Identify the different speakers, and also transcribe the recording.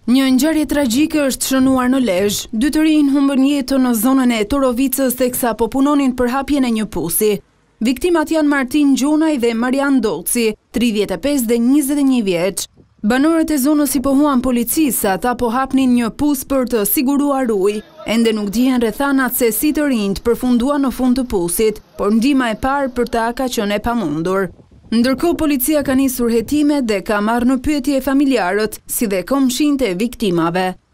Speaker 1: Një ngjarje tragjike është shënuar në Lezhë. Dy të rinj humbën jetën në zonën e Torovicës teksa po punonin për hapjen e një pusi. Viktimat janë Martin Gjonaj dhe Marian Doci, 35 dhe 21 vjeç. Banorët e zonës i pohuan policisë se ata po hapnin një pus për të siguruar ujë. Ende nuk dihen rrethanat se si të rinjt përfunduan në fund të pusit, por ndihma e parë për ta ka qenë e pamundur. Ndërkohë policia ka nisur hetimet dhe ka marrë në pyetje familjarët, si dhe komshinjtë e viktimave.